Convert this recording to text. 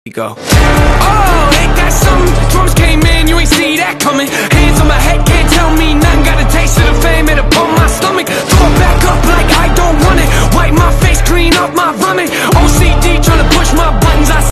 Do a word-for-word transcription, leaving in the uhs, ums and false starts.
go. Oh, ain't that something? Drums came in, you ain't see that coming.